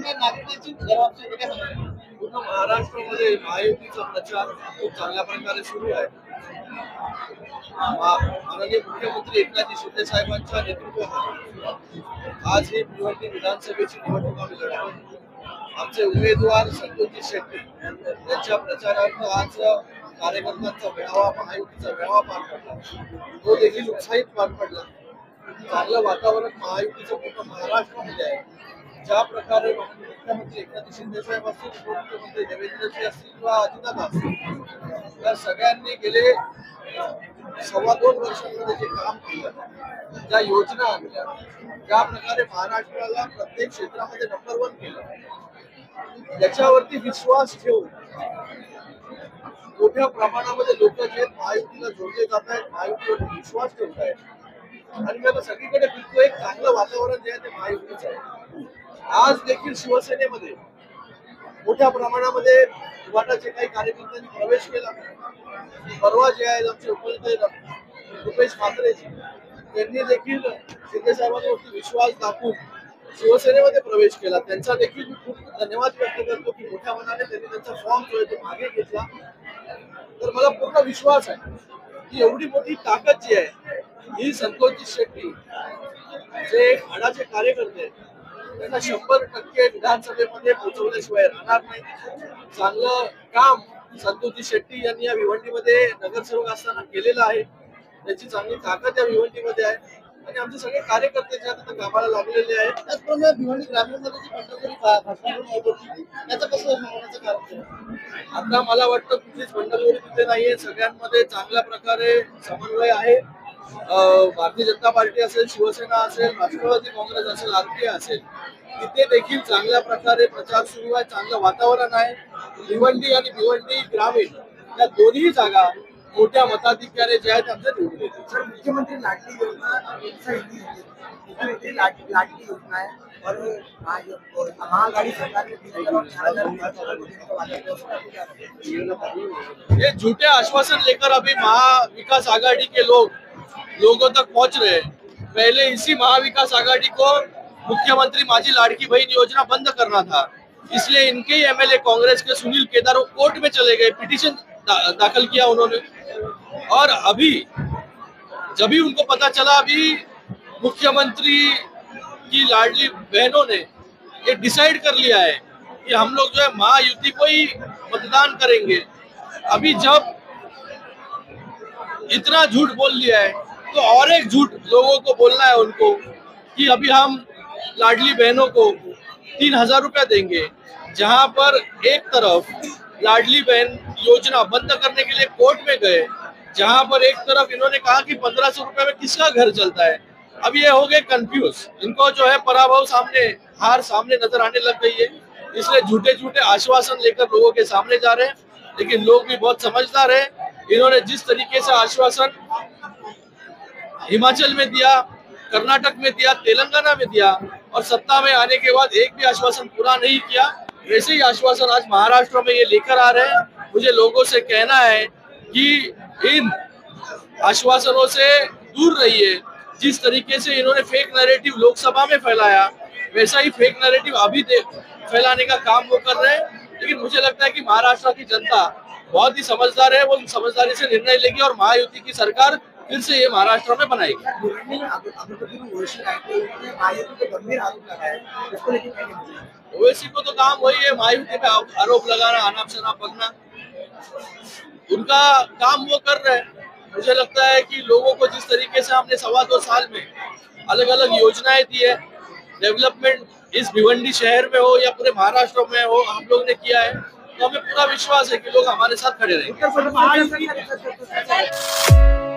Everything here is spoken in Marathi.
नागरिकांची घरवापसी काय सांगणार? पूर्ण महाराष्ट्रामध्ये महायुतीचा प्रचार खूप चांगल्या प्रकारे सुरू आहे. माननीय मुख्यमंत्री एकनाथ शिंदे साहेबांच्या नेतृत्वाखाली आज ही भिवंडी विधानसभेची निवडणूक आम्ही लढवतो. आमचे उमेदवार संतोषजी शेट्टी यांच्या प्रचारार्थ आज कार्यकर्त्यांचा मेळावा, महायुतीचा मेळावा पार पडला. तो देखील उत्साहित पार पडला. चांगलं वातावरण महायुतीचं पूर्ण महाराष्ट्रामध्ये आहे. ज्या प्रकारे मुख्यमंत्री एकनाथ शिंदे साहेब असतील, उपमुख्यमंत्री देवेंद्रजी असतील किंवा अजितदादा असतील, या सगळ्यांनी गेले 2.25 वर्षांमध्ये जे काम केलं, ज्या योजना आणल्या, ज्या प्रकारे महाराष्ट्राला प्रत्येक क्षेत्रामध्ये नंबर 1 केलं, याच्यावरती विश्वास ठेवून मोठ्या प्रमाणामध्ये लोक जे महायुतीला जोडले जात आहेत, महायुतीवर विश्वास ठेवत आहेत. आणि मी आता सगळीकडे फिरतो, एक चांगलं वातावरण जे आहे ते महायुतीचं आहे. आज देखील शिवसेनेमध्ये मोठ्या प्रमाणामध्ये युवाटाचे काही कार्यकर्त्यांनी प्रवेश केला. परवा जे आहेत आमचे उपनेते रुपेश म्हात्रेजी त्यांनी देखील शिंदे साहेबांवरती विश्वास दाखवून शिवसेनेमध्ये प्रवेश केला. त्यांचा देखील मी खूप धन्यवाद व्यक्त करतो की मोठ्या मनाने त्यांनी त्यांचा फॉर्म जो आहे तो मागे घेतला. तर मला पूर्ण विश्वास आहे की एवढी मोठी ताकद जी आहे ही संतोषजी शेट्टी जे आडाचे कार्यकर्ते आहेत त्यांना 100% विधानसभेमध्ये पोहोचवल्याशिवाय राहणार नाही. चांगलं काम संतोषजी शेट्टी यांनी या भिवंडीमध्ये नगरसेवक असताना केलेलं आहे. त्याची चांगली ताकद या भिवंडीमध्ये आहे आणि आमचे सगळे कार्यकर्ते जे आता कामाला लागलेले आहेत. त्याचप्रमाणे भिवंडी ग्रामीणमध्ये जी बंडखोरी घटना होत होती त्याचं कसं होण्याचं कारण? आता मला वाटतं कुठलीच बंडखोरी तिथे नाहीये. सगळ्यांमध्ये चांगल्या प्रकारे समन्वय आहे. भारतीय जनता पार्टी असेल, शिवसेना असेल, राष्ट्रवादी काँग्रेस असेल, आरपीआय असेल, तिथे देखील चांगल्या प्रकारे प्रचार सुरू आहे. चांगलं वातावरण आहे. भिवंडी आणि भिवंडी ग्रामीण या दोन्ही जागा मोठ्या मताधिक्याने जे आहेत आमच्या निवडून येतील. सर, मुख्यमंत्री लाडली योजना आहे और महाआघाड़ी सरकार ये झूठे आश्वासन लेकर अभी महाविकास आघाड़ी के लोगों तक पहुंच रहे हैं. पहले इसी महाविकास आघाड़ी को मुख्यमंत्री माझी लाड़की बहन योजना बंद करना था, इसलिए इनके ही एमएलए कांग्रेस के सुनील केदार वो कोर्ट में चले गए, पिटीशन दाखिल किया उन्होंने. और अभी जब भी उनको पता चला, अभी मुख्यमंत्री की लाडली बहनों ने ये डिसाइड कर लिया है कि हम लोग जो है महायुति को ही मतदान करेंगे. अभी जब इतना झूठ बोल लिया है तो और एक झूठ लोगों को बोलना है उनको कि अभी हम लाडली बहनों को 3000 रुपया देंगे, जहां पर एक तरफ लाडली बहन योजना बंद करने के लिए कोर्ट में गए, जहां पर एक तरफ इन्होंने कहा कि 1500 रुपए में किसका घर चलता है. अब ये हो गए कंफ्यूज. इनको जो है पराभव हार सामने नजर आने लग गई है. इसलिए झूठे झूठे आश्वासन लेकर लोगों के सामने जा रहे हैं. लेकिन लोग भी बहुत समझदार है. इन्होंने जिस तरीके से आश्वासन हिमाचल में दिया, कर्नाटक में दिया, तेलंगाना में दिया और सत्ता में आने के बाद एक भी आश्वासन पूरा नहीं किया, वैसे ही आश्वासन आज महाराष्ट्र में ये लेकर आ रहे हैं. मुझे लोगों से कहना है कि इन आश्वासनों से दूर रहिए. जिस तरीके से इन्होंने फेक नैरेटिव लोकसभा में फैलाया, वैसा ही फेक नैरेटिव अभी फैलाने का काम वो कर रहे हैं. लेकिन मुझे लगता है कि महाराष्ट्र की जनता बहुत ही समझदार है. वो समझदारी से निर्णय लेगी और महायुति की सरकार फिर से ये महाराष्ट्र में बनाएगी. ओवैसी को तो काम वही है, महायुति पे आरोप लगाना, अनाप शनाप बकना. उनका काम वो कर रहे हैं. मुझे लगता है कि लोगों को जिस तरीके से हमने 2.25 साल में अलग अलग योजनाएं दी है, डेवलपमेंट इस भिवंडी शहर में हो या पूरे महाराष्ट्र में हो, हम लोग ने किया है. तो हमें पूरा विश्वास है कि लोग हमारे साथ खड़े रहेंगे.